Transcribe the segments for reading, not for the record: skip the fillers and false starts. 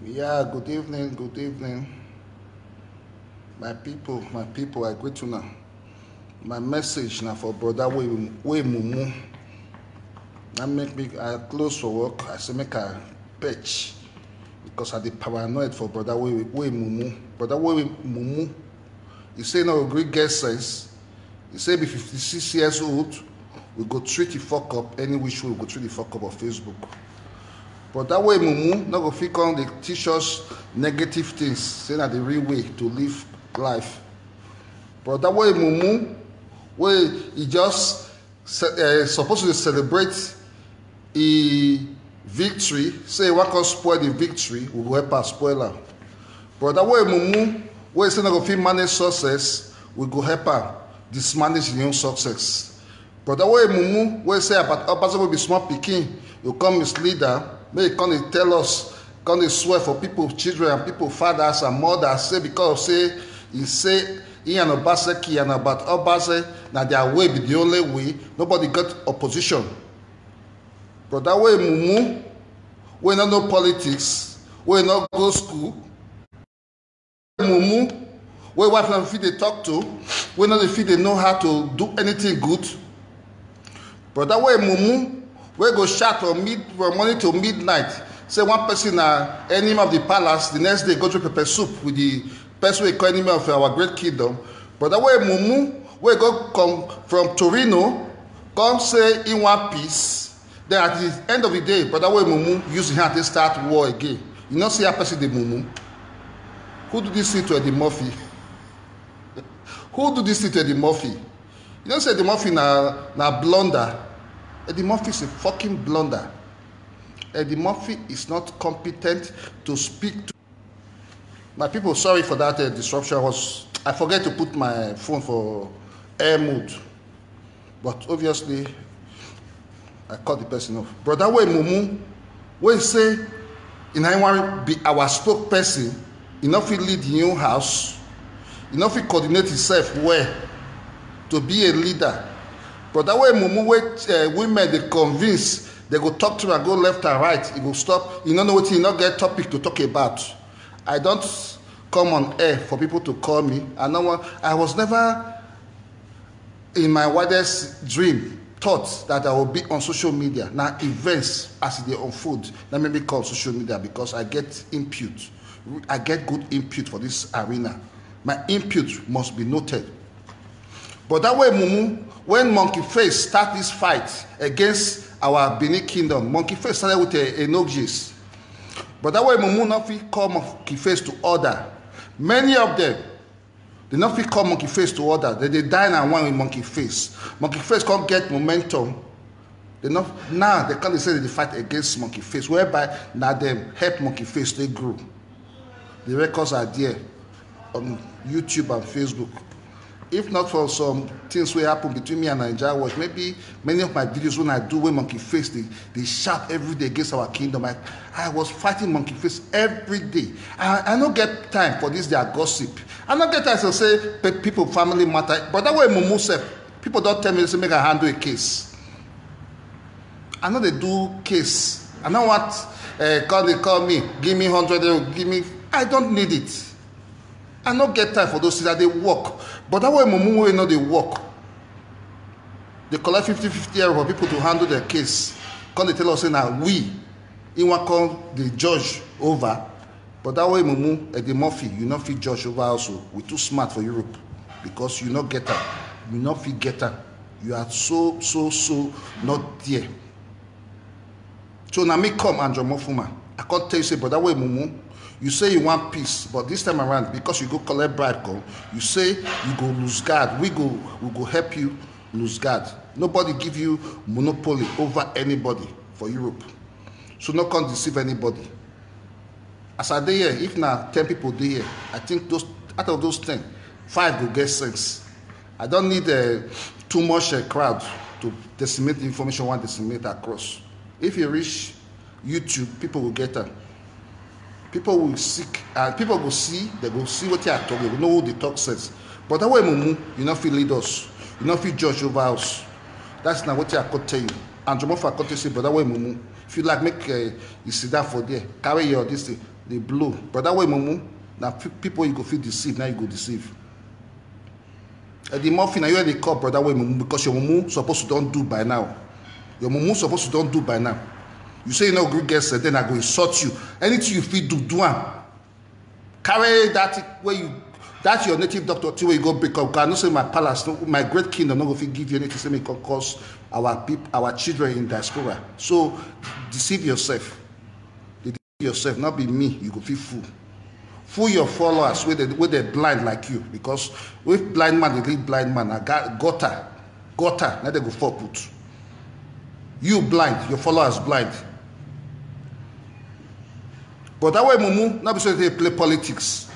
Yeah, good evening, good evening. My people, I greet you now. My message now for brother way mumu. That make me I close for work. I say make a patch because I dey paranoid for brother way mumu. Brother way mumu. He say no agree get sense. He say be 56 years old. We go treat the fuck up any which way we go treat the fuck up on Facebook. But that way, Mumu, not go fit come they teach us negative things, saying that the real way to live life. But that way, Mumu, where he just supposed to celebrate a victory, say what can spoil the victory, we will help us spoil her. But that way, Mumu, where he say not go fit manage success, we go help her dismanage the own success. But that way, Mumu, where he say about Obasanjo will be small pikin, you come mislead her. May come tell us, come swear for people, children and people, fathers and mothers, say because say he and Obaseki and about Obase, now their way be the only way. Nobody got opposition. But that way, Mumu, we not know politics, we not go school. Mumu, we wife and feed they talk to, we not the feed they know how to do anything good. But that way, Mumu, we go shout from morning to midnight. Say one person enemy of the palace, the next day go to pepper soup with the person we call enemy of our great kingdom. But that way, Mumu, we go come from Torino, come say in one piece. Then at the end of the day, but that way, Mumu use his hand to start war again. You know, see how person the Mumu. Who do this thing to Eddie Murphy? Who do this thing to Eddie Murphy? You don't say Eddie Murphy na blunder. Eddie Murphy is a fucking blunder. Eddie Murphy is not competent to speak to. My people, sorry for that disruption. I forget to put my phone for air mode. But obviously, I cut the person off. Brother way Mumu, when say, in I want to be our spokesperson, you know, fit lead the new house, you know, fit coordinate himself well to be a leader. But that way, Mumu, women they convince they go talk to him and go left and right. He go stop. You don't know what he not get topic to talk about. I don't come on air for people to call me. I was never in my wildest dream thought that I will be on social media. Now events as they unfold, that made me call social media because I get input. I get good input for this arena. My input must be noted. But that way, Mumu, when Monkey Face start this fight against our Benin Kingdom, Monkey Face started with a Nogis. But that way, Mumu not fit call Monkey Face to order. Many of them, they not fit call Monkey Face to order. They dine and one with Monkey Face. Monkey Face can't get momentum. Now they can't say they fight against Monkey Face, whereby now them help Monkey Face they grow. The records are there on YouTube and Facebook. If not for some things will happen between me and Nigeria Watch, maybe many of my videos when I do with Monkey Face, they shout every day against our kingdom. I was fighting Monkey Face every day. I don't get time for this, their gossip. I don't get time to say people, family matter. But that way, Mumu said, people don't tell me, they say, make I handle a case. I know they do case. I know what, they call me, give me 100, give me, I don't need it. I don't get time for those things that they work. But that way, Mumu will know they work. They collect 50-50 euro for people to handle their case. Come they tell us now we in one call the judge over. But that way, Mumu, Eddie Murphy, you not fit judge over also. We're too smart for Europe because you not get her. You not fit get her. You are so not there. So now me come Andrew Mofuma. I can't tell you say, but that way, Mumu. You say you want peace, but this time around, because you go collect bribe, you say you go lose guard. We go help you lose guard. Nobody give you monopoly over anybody for Europe. So no can deceive anybody. As I dey here, if now 10 people dey here, I think those out of those 10, 5 will get sense. I don't need too much crowd to decimate the information one decimate across. If you reach YouTube, people will get them. People will seek, and people will see, they will see what you are talking, they will know what the talk says. But that way, Mumu, you not feel lead us, you not feel judge over us. That's not what I could tell you. And Jomo for I could say, but that way, Mumu, if you like, make you sit down for there, carry your this thing, they blow. But that way, mumu, now people you go feel deceive, now you go deceive. The muffin, now you the call, brother way, mumu, because your mumu supposed to don't do by now. Your mumu supposed to don't do by now. You say you know good guests, then I go insult you. Anything you feel do am. Carry that where you. That's your native doctor till you go break up. I not say my palace, my great kingdom not going to give you anything. Say me cause our people, our children in diaspora. So deceive yourself. Deceive yourself, not be me. You go feel fool. Fool your followers with they blind like you. Because with blind man, they lead blind man. I got gutter. Now they go for put. You blind, your followers blind. But that way, mumu, not be so they play politics.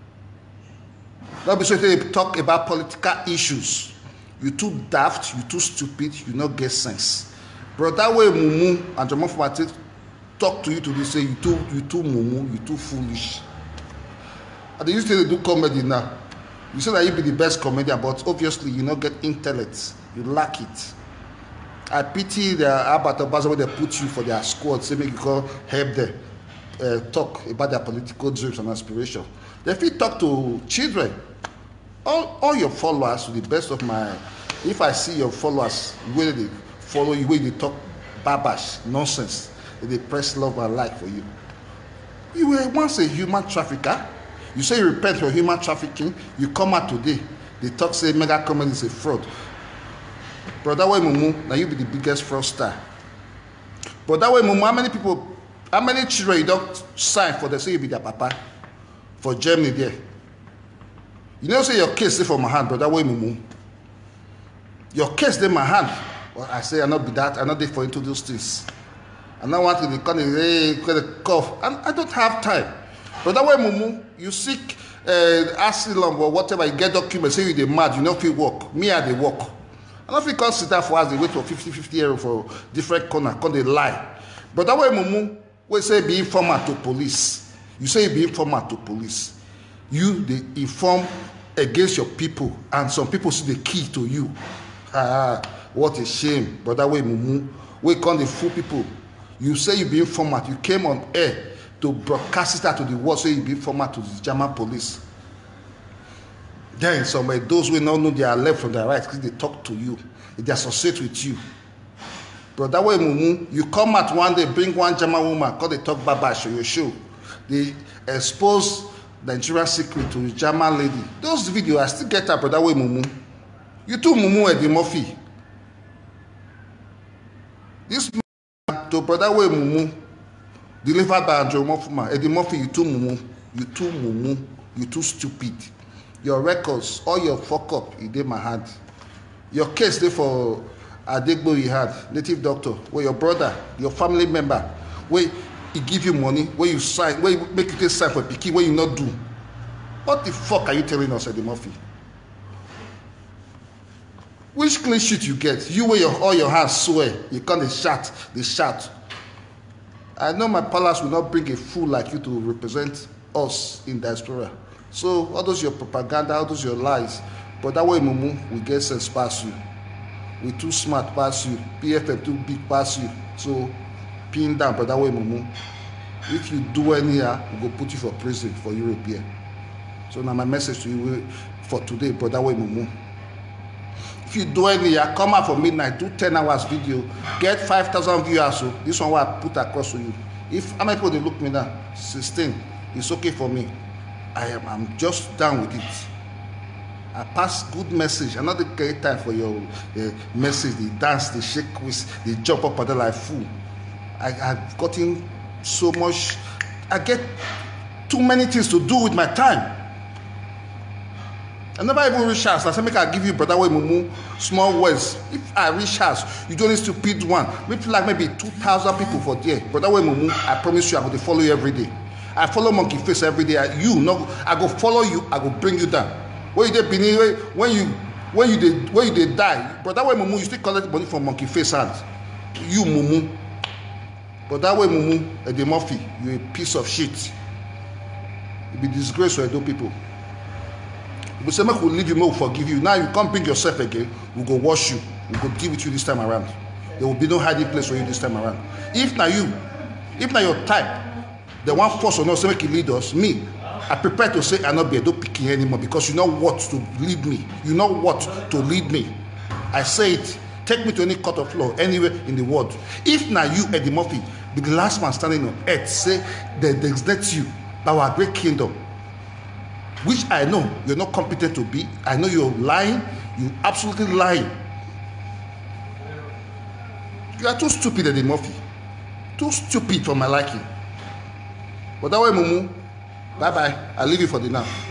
Not be so they talk about political issues. You too daft, you too stupid, you not get sense. But that way, mumu and Jamal Fumate talk to you today, say you too mumu, you too foolish. And they used to do comedy now. You say that you be the best comedian, but obviously you not get intellect. You lack it. I pity the Albert Obaza where they put you for their squad, say make you call help them talk about their political dreams and aspirations. They fit talk to children. All your followers, to the best of my, if I see your followers where they follow you, where they talk babash nonsense, they press love and like for you. You were once a human trafficker. You say you repent for human trafficking. You come out today. They talk say mega comedy is a fraud. But that way, mumu, now you be the biggest fraudster. But that way, mumu, how many children you don't sign for? They say you be their papa for Germany there. You know, say your case is for my hand, but that way, mumu. Your case is in my hand. Well, I say I not be that. I not there for into those things. I not want to come the cough, and I don't have time. But that way, mumu, you seek asylum or whatever. You get documents. Say you dey mad. You know if you work. Me I dey work. I don't feel consider for us. They wait for 50 euro for different corner. Come they lie. But that way, mumu, we say be informer to police. You say you be informer to police. You they inform against your people, and some people see the key to you. What a shame. But that way, mumu, we can't fool people. You say you be informer. You came on air to broadcast it out to the world. Say you be informer to the German police. Then somebody, those who don't know their left from their right, because they talk to you, they associate with you. But that way, mumu, you come out one day, bring one German woman, because they talk babash on your show. They expose Nigerian secret to the German lady. Those videos, I still get that, but that way, mumu. You too, mumu, Eddie Murphy. This man, to brother way, mumu, delivered by Andrew Mofuma. Eddie Murphy, you too, mumu. You too, mumu. You too stupid. Your records, all your fuck up, it in my hand. Your case there for Adegbo you had, native doctor, where your brother, your family member, where he give you money, where you sign, where you make you take sign for pikin, where you not do. What the fuck are you telling us, Eddie Murphy? Which clean sheet you get? You where all your hands swear, you can't they shout. I know my palace will not bring a fool like you to represent us in diaspora. So all those your propaganda, all those your lies. But that way, mumu, we get sense past you. We too smart past you. PFF too big past you. So pin down, but that way, mumu. If you do anyhow, we go put you for prison for European. So now my message to you for today, but that way, mumu. If you do anyhow, come out for midnight, do 10 hours video, get 5,000 viewers. So this one will I put across to you. If how many people they look me now? 16. It's okay for me. I'm just down with it. I pass good message. I'm not the great time for your message. They dance, they shake, they jump up and down like fool. I've gotten so much. I get too many things to do with my time. I never even reach house. I say, make I give you brother way mumu small words. If I reach house, you don't need to stupid one. Maybe 2,000 people for there. Brother way mumu, I promise you, I'm going to follow you every day. I follow Monkey Face every day. I go follow you. I go bring you down. When you dey die, but that way mumu, you still collect money from Monkey Face hand. You mumu, but that way mumu, Eddie Murphy, you a piece of shit. You be disgrace to Edo people. We say make we leave you, make we forgive you. Now you can't bring yourself again. We go wash you. We go deal with you this time around. There will be no hiding place for you this time around. If now your type. They want force on us to make you lead us. Me, I prepare to say I not be a dope picking anymore because you know what to lead me. You know what to lead me. I say it. Take me to any court of law anywhere in the world. If now you, Eddie Murphy, be the last man standing on earth, say they designate you by our great kingdom, which I know you're not competent to be. I know you're lying. You're absolutely lying. You are too stupid, Eddie Murphy. Too stupid for my liking. But that way, Mumu, bye-bye. I'll leave you for the now.